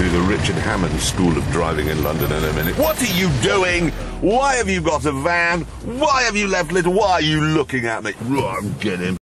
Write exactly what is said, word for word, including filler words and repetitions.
you the Richard Hammond School of Driving in London in a minute. What are you doing? Why have you got a van? Why have you left little? Why are you looking at me? Run, get him.